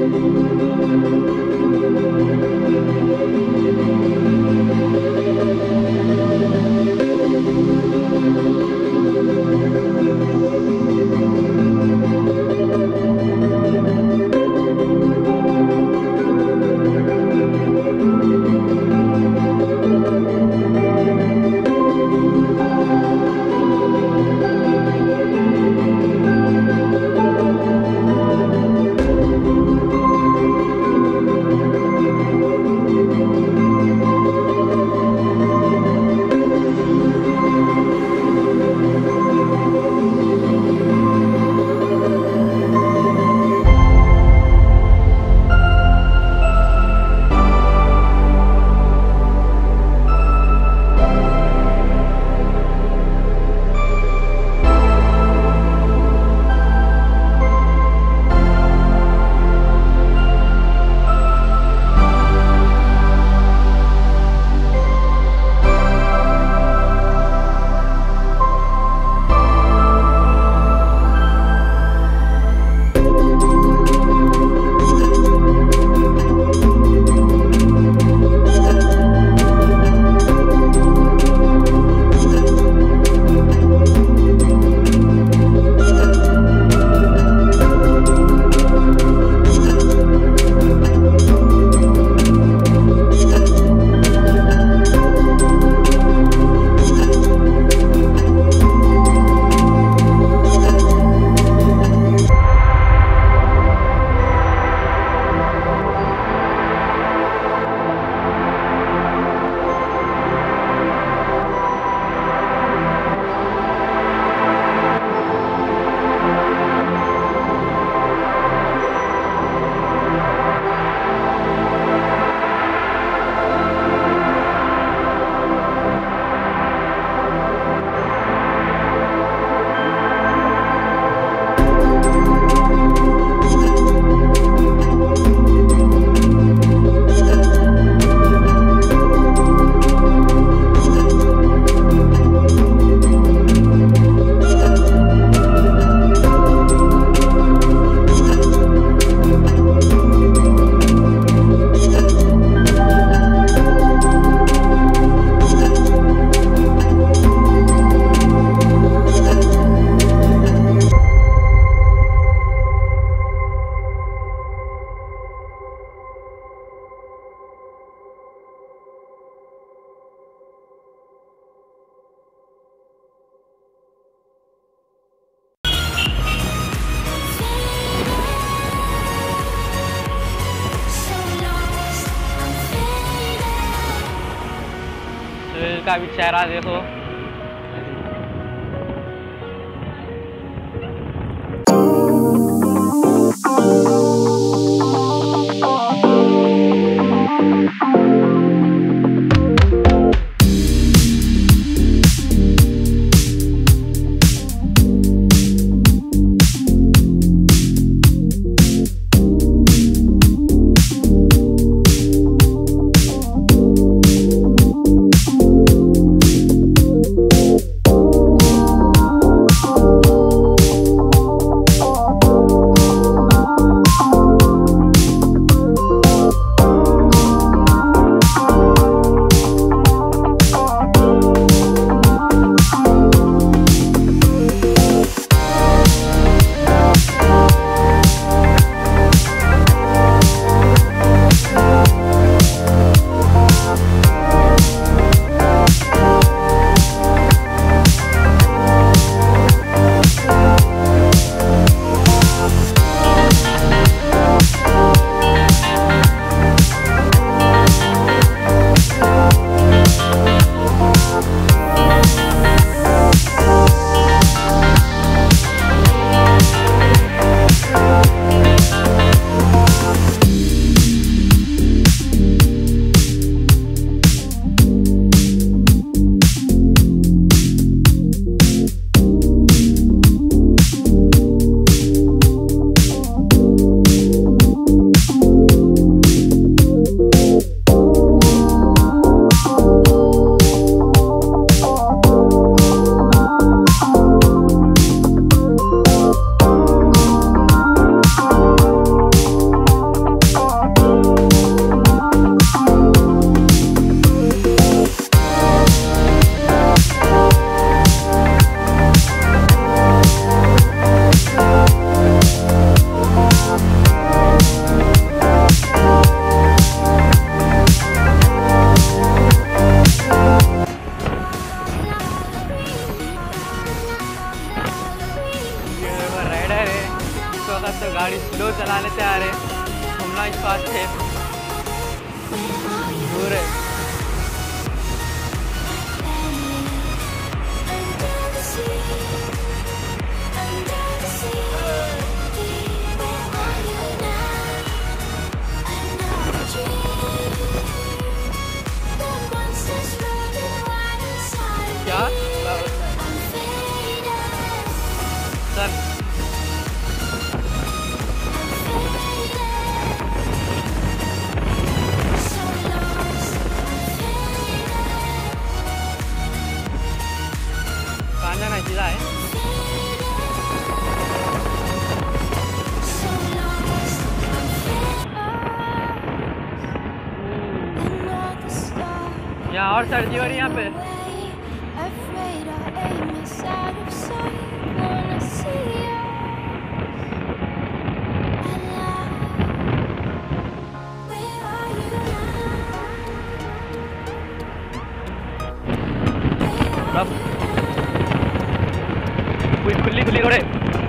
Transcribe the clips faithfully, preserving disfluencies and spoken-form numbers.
का भी चेहरा देखो। चला लेते आ रहे, घूमना इस पास से दूर है। क्या सर कहाँ जाना है? सीधा है। यहाँ और सर्दी हो रही है यहाँ पे। खुली खुली घोड़े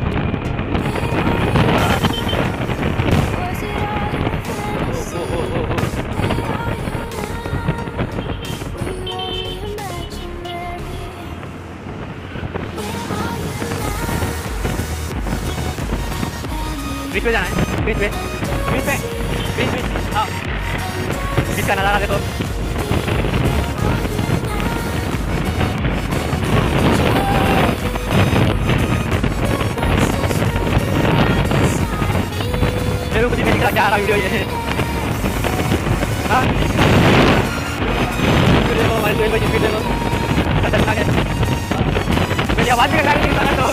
बीच पे जाना है, बीच पे बीच पे बीच बीच हाँ बीच का नज़ारा देखो। मेरे को कुछ नहीं क्या रहा वीडियो ये हाँ देखो हमारी ट्रेन पर स्पीड देखो खतरनाक है। मेरी आवाज़ भी गाड़ी नहीं तो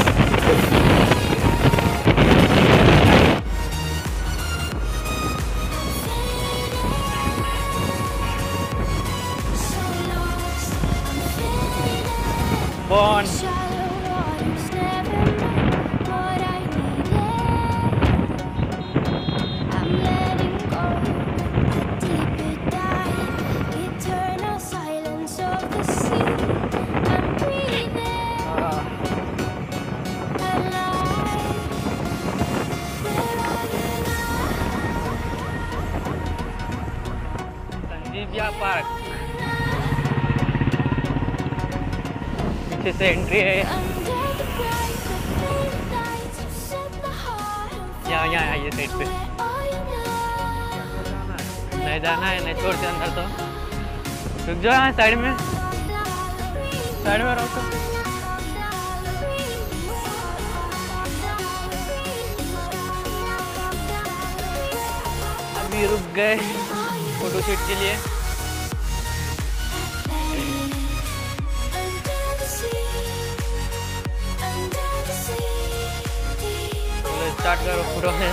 Born. संजीविया पार्क पीछे से एंट्री है। यहाँ यहाँ आइए साइड पे। नहीं जाना है, नहीं छोड़ते अंदर तो रुक जाओ। यहाँ साइड में साइड में रहो तो अभी रुक गए फोटो शूट के लिए। स्टार्ट करो फोटो है।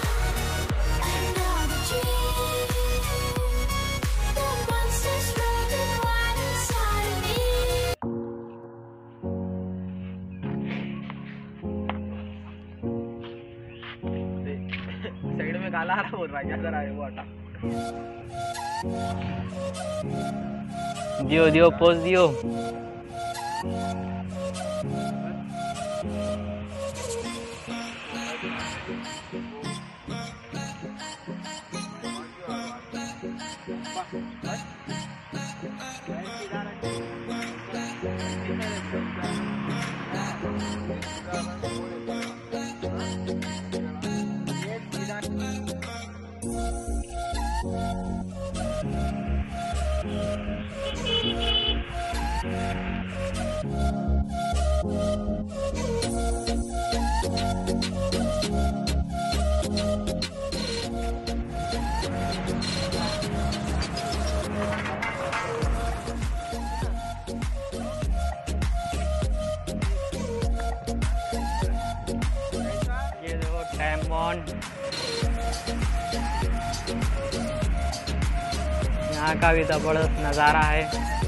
साइड में काला आ रहा बोल रहा है क्या जरा है वो हटा। दियो दियो पोज दियो। यहाँ का भी जबरदस्त नज़ारा है।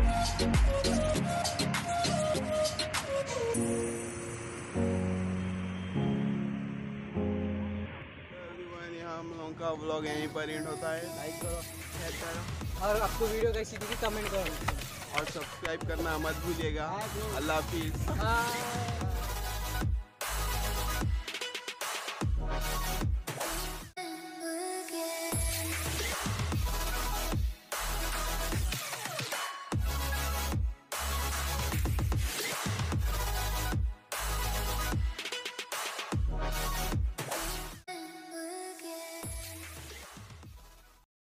हम लोगों का व्लॉग यहीं पर एंड होता है। लाइक करो, शेयर करो और आपको वीडियो कैसी लगी कमेंट करो और सब्सक्राइब करना मत भूलिएगा। अल्लाह हाफिज़।